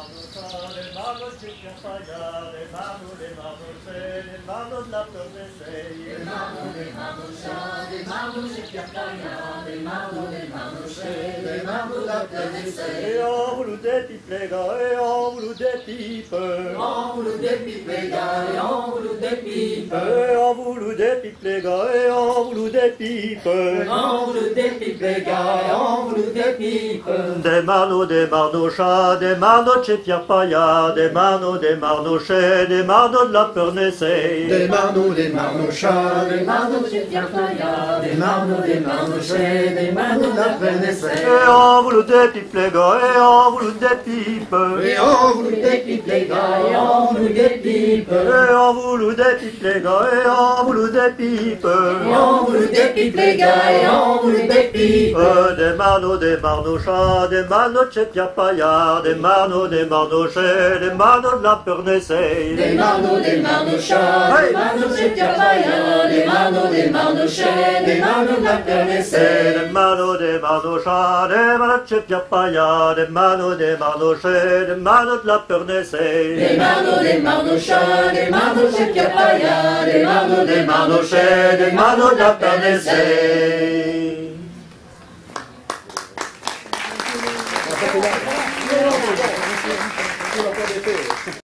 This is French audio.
Des marnochats, des marnochets Pierre Paillat, des marnochets, des marnos de la Pernessey. Des marnochats, des marnochets Pierre Paillat, des marnochets, des marnos de la Pernessey. Et on voulait des pipes les gars, et on voulait des pipes. Et on voulait des pipes les gars, et on voulait des pipes. Et on voulait des pipes les gars, et on voulait des pipes. Et on voulait des pipes les gars, et on voulait des pipes. Des marnochats, des marnochets Pierre Paillat, des marnochets, des marnos de la Pernessey. Des marnochats, des marnochets Pierre Paillat, des marnochets, des marnos de la Pernessey. Des marnochats, des marnochets Pierre Paillat, des marnochets, des marnos de la Pernessey. Des marnochats, des marnochets Pierre Paillat, des marnochets, des marnos de la Pernessey. Grazie.